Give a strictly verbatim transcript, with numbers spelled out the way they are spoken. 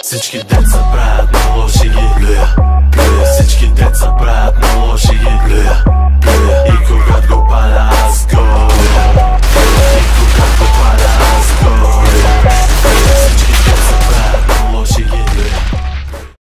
Всички деца правят на лоши ги плюя, плюя. Всички деца правят на лоши ги плюя, плюя. И